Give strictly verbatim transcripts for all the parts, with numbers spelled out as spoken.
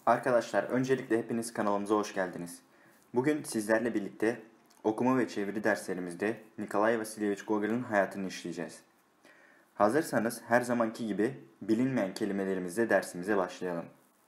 Arkadaşlar, öncelikle hepiniz kanalımıza hoş geldiniz. Bugün sizlerle birlikte okuma ve çeviri derslerimizde Nikolay Vasilievich Gogol'ün hayatını işleyeceğiz. Hazırsanız her zamanki gibi bilinmeyen kelimelerimizle dersimize başlayalım.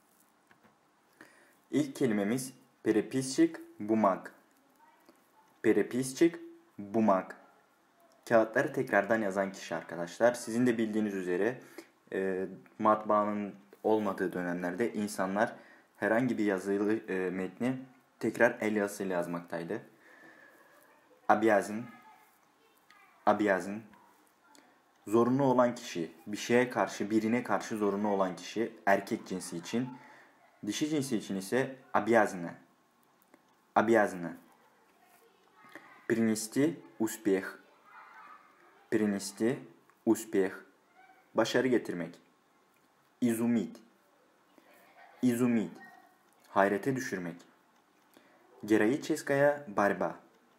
İlk kelimemiz переписчик бумаг. Переписчик бумаг. Kağıtları tekrardan yazan kişi arkadaşlar. Sizin de bildiğiniz üzere e, matbaanın olmadığı dönemlerde insanlar herhangi bir yazılı e, metni tekrar el yazısıyla yazmaktaydı. Обязан, обязан. Zorunlu olan kişi, bir şeye karşı, birine karşı zorunlu olan kişi, erkek cinsi için. Dişi cinsi için ise обязана. Обязана. Принести успех. Принести успех. Başarı getirmek. Изумить. Изумить. Hayrete düşürmek. Героическая борьба.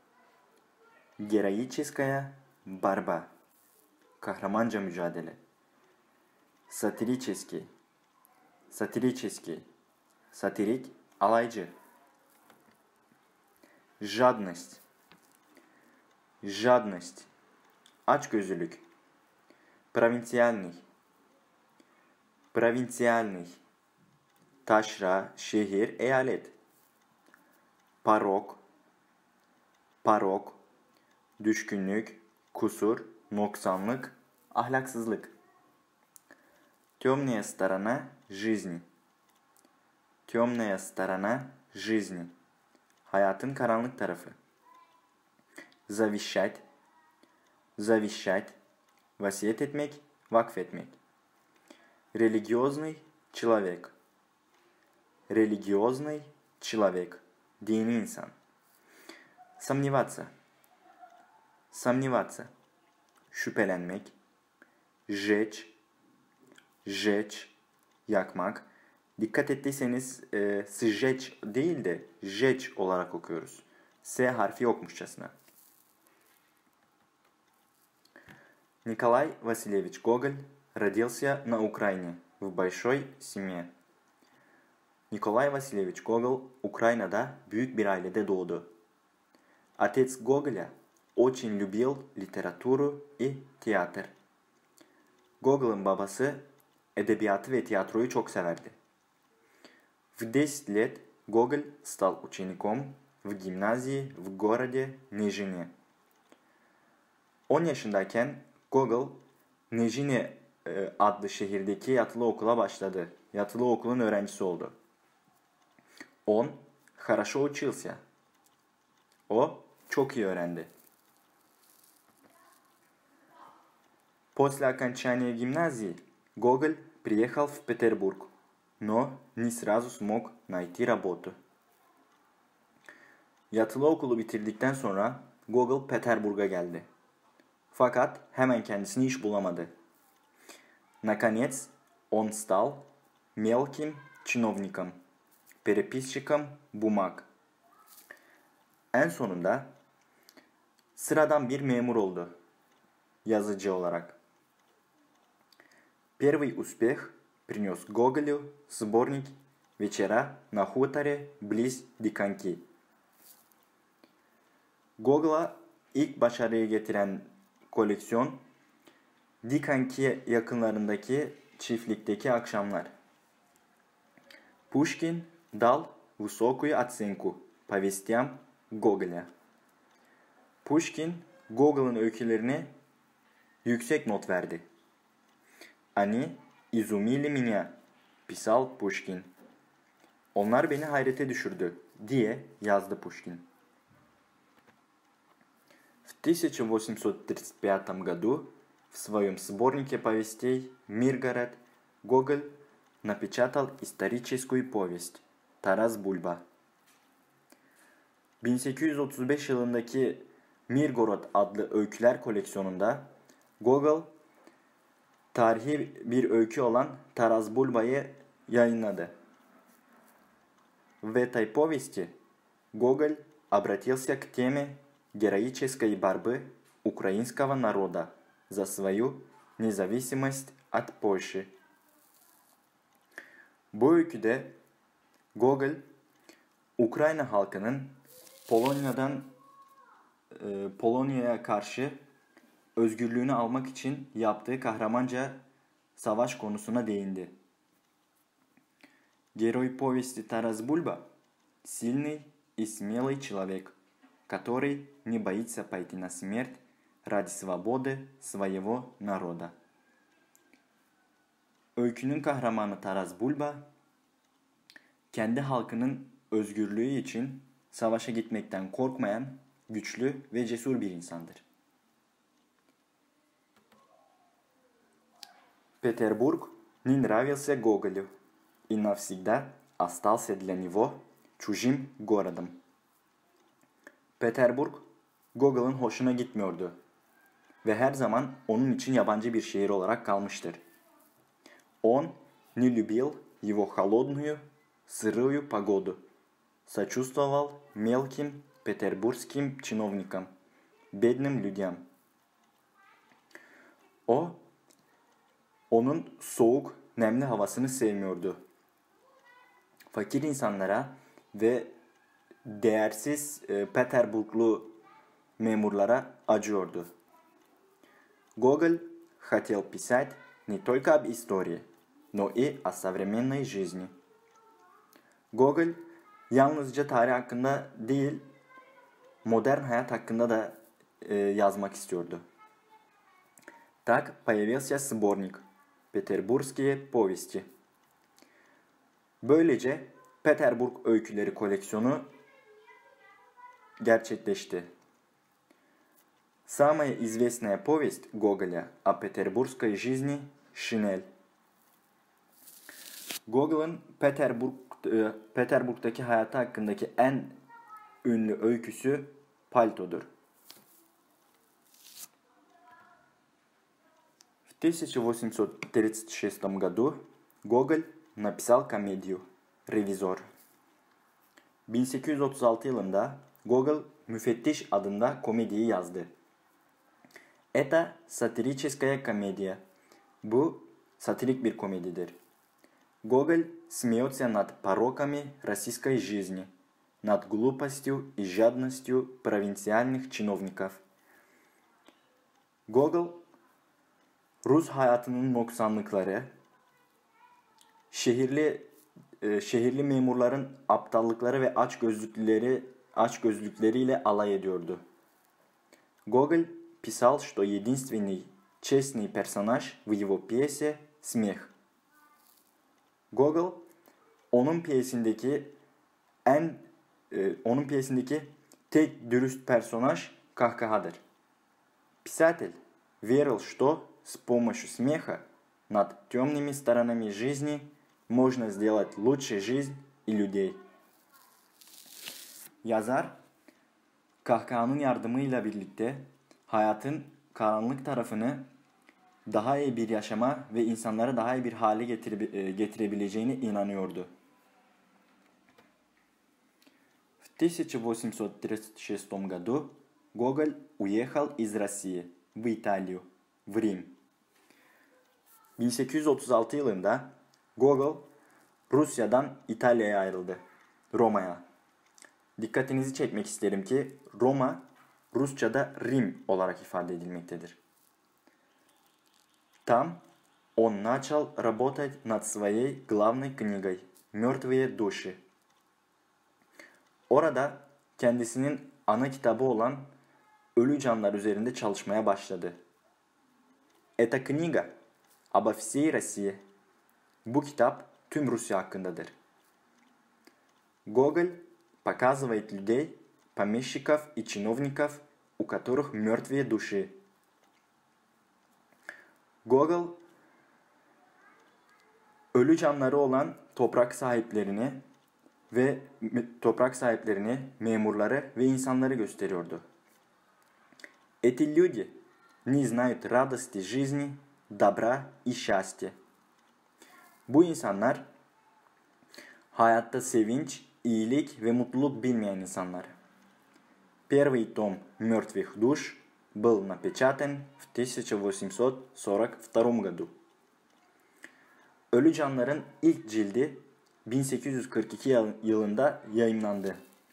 Героическая борьба. Kahramanca mücadele. Сатирический. Сатирический. Satirik, alaycı. Жадность. Жадность. Açgözlülük. Провинциальный. Провинциальный. Taşra, şehir, eyalet. Parok. Parok. Düşkünlük, kusur, noksanlık, ahlaksızlık. Темная сторона жизни. Темная сторона жизни. Hayatın karanlık tarafı. Завещать. Завещать. Vasiyet etmek, vakfetmek. Религиозный человек. Религиозный человек. Dini insan. Сомневаться. Сомневаться. Şüphelenmek. Жечь. Жечь. Yakmak. Dikkat ettiyseniz e, сжечь değil de жечь olarak okuyoruz. S harfi yokmuşçasına. Николай Васильевич Гоголь родился на Украине в большой семье. Nikolay Vasilievich Gogol Ukrayna'da büyük bir ailede doğdu. Отец Гоголя очень любил литературу и театр. Gogol'un babası edebiyatı ve tiyatroyu çok severdi. В десять лет Гоголь стал учеником в гимназии в городе Нижине. on yaşındayken Gogol, Nijine adlı şehirdeki yatılı okula başladı. Yatılı okulun öğrencisi oldu. On хорошо учился. O çok iyi öğrendi. После окончания гимназии Гоголь приехал в Петербург, но не сразу смог найти работу. Yatılı okulu bitirdikten sonra Gogol Peterburg'a geldi. Fakat hemen kendisine iş bulamadı. Наконец, он стал мелким чиновником, переписчиком бумаг. En sonunda sıradan bir memur oldu, yazıcı olarak. Первый успех принес Гоголю сборник «Вечера на хуторе близ Диканьки». Gogol'a ilk başarıyı getiren koleksiyon Dikanki yakınlarındaki çiftlikteki akşamlar. Пушкин дал высокую оценку повестям Гоголя. Pushkin, Gogol'un öykülerine yüksek not verdi. Они изумили меня, писал Pushkin. Onlar beni hayrete düşürdü, diye yazdı Pushkin. В тысяча восемьсот тридцать пятом году в своем сборнике повестей «Миргород» Гоголь напечатал историческую повесть «Taraz Bulba». bin sekiz yüz otuz beş yılındaki Mirgorod adlı öyküler koleksiyonunda Gogol tarihi bir öykü olan Taraz Bulba'yı yayınladı. В этой повести Гоголь обратился к теме героической борьбы украинского народа за свою nезависимость от Польши. Bu öyküde Gogol, Ukrayna halkının Polonya'dan e, Polonya'ya karşı özgürlüğünü almak için yaptığı kahramanca savaş konusuna değindi. Герой повести Тарас Бульба – сильный и смелый человек, который не боится пойти на смерть ради свободы своего народа. Öykünün kahramanı Taras Bulba, kendi halkının özgürlüğü için savaşa gitmekten korkmayan, güçlü ve cesur bir insandır. Петербург не нравился Гоголю и навсегда остался для него чужим городом. Peterburg, Gogol'un hoşuna gitmiyordu ve her zaman onun için yabancı bir şehir olarak kalmıştır. Он не любил его холодную, сырую погоду, сочувствовал мелким петербургским чиновникам, бедным людям. O, onun soğuk, nemli havasını sevmiyordu. Fakir insanlara ve değersiz e, Peterburglu memurlara acıyordu. Гоголь хотел писать не только об истории, но и о современной жизни. Gogol yalnızca tarih hakkında değil, modern hayat hakkında da e, yazmak istiyordu. Так появился сборник Петербургские повести. Böylece Peterburg öyküleri koleksiyonu gerçekleşti. Самая известная повесть Гоголя о петербургской жизни «Шинель». Gogol'un Peterburg, Peterburg'daki hayatı hakkındaki en ünlü öyküsü Palto'dur. В тысяча восемьсот тридцать шестом году Гоголь написал комедию «Revizor». bin sekiz yüz otuz altı yılında Gogol Müfettiş adında komediyi yazdı. Это сатирическая комедия. Bu satirik bir komedidir. Гоголь смеется над пороками российской жизни, над глупостью и жадностью провинциальных чиновников. Gogol, Rus hayatının noksanlıkları, şehirli e, şehirli memurların aptallıkları ve açgözlükleri açgözlükleriyle alay ediyordu. Гоголь писал, что единственный честный персонаж в его пьесе – смех. Gogol, onun piyesindeki en e, onun piyesindeki tek dürüst personaj kahkahadır. Писатель верил, что с помощью смеха над темными сторонами жизни можно сделать лучше жизнь и людей. Yazar, kahkahanın yardımıyla birlikte hayatın karanlık tarafını daha iyi bir yaşama ve insanları daha iyi bir hale getire, getirebileceğine inanıyordu. В тысяча восемьсот тридцать шестом году Гоголь уехал из России в Италию, в Рим. bin sekiz yüz otuz altı yılında Gogol Rusya'dan İtalya'ya ayrıldı, Roma'ya. Dikkatinizi çekmek isterim ki Roma Rusça'da Rim olarak ifade edilmektedir. Там он начал работать над своей главной книгой «Мертвые души». Orada kendisinin ana kitabı olan Ölü Canlar üzerinde çalışmaya başladı. Эта книга обо всей России. Bu kitap tüm Rusya hakkındadır. Гоголь показывает людей, помещиков и чиновников, у которых мертвые души. Gogol, ölü canları olan toprak sahiplerini ve toprak sahiplerini, memurları ve insanları gösteriyordu. Эти люди не знают радости жизни, добра и счастья. Bu insanlar hayatta sevinç, iyilik ve mutluluk bilmeyen insanlar. Первый том «Мертвых душ» был напечатан в тысяча восемьсот сорок втором году. Ölü Canlar'ın ilk cildi bin sekiz yüz kırk iki yılında yayımlandı.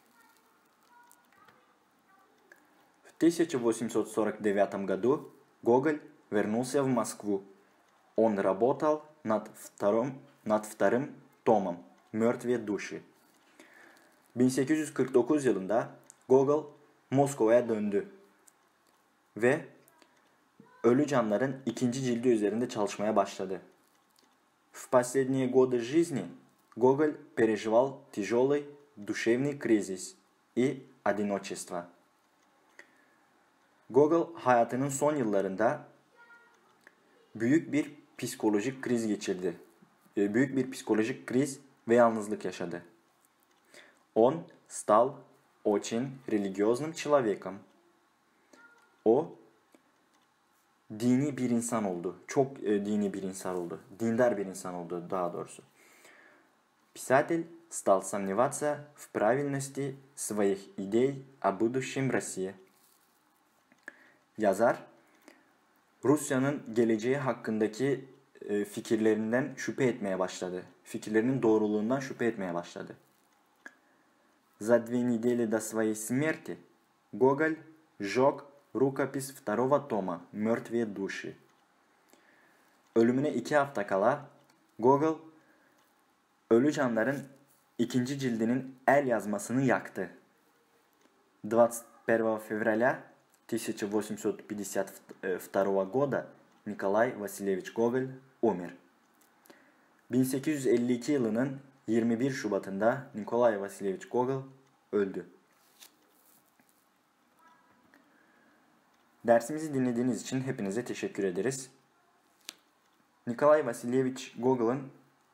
В тысяча восемьсот сорок девятом году Гоголь вернулся в Москву. Он работал над вторым, над вторым томом «Мертвые души». bin sekiz yüz kırk dokuz yılında Gogol Moskova'ya döndü ve Ölü Canlar'ın ikinci cildi üzerinde çalışmaya başladı. В последние годы жизни Гоголь переживал тяжелый душевный кризис и одиночество. Gogol hayatının son yıllarında büyük bir psikolojik kriz geçirdi. Büyük bir psikolojik kriz ve yalnızlık yaşadı. Он стал очень религиозным человеком. O dini bir insan oldu. Çok e, dini bir insan oldu. Dindar bir insan oldu daha doğrusu. Писатель стал сомневаться в правильности своих идей о будущем России. Yazar, Rusya'nın geleceği hakkındaki e, fikirlerinden şüphe etmeye başladı. Fikirlerinin doğruluğundan şüphe etmeye başladı. За две недели до своей смерти Гоголь сжег рукопись второго тома «Мертвые души». Ölümüne iki hafta kala Gogol, Ölü Canlar'ın ikinci cildinin el yazmasını yaktı. двадцать первого февраля тысяча восемьсот пятьдесят второго года Николай Васильевич Гоголь умер. bin sekiz yüz elli iki yılının yirmi bir Şubat'ında Nikolay Vasilyevich Gogol öldü. Dersimizi dinlediğiniz için hepinize teşekkür ederiz. Nikolay Vasilyevich Gogol'un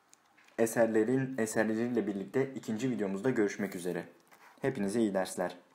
eserlerin eserleriyle birlikte ikinci videomuzda görüşmek üzere. Hepinize iyi dersler.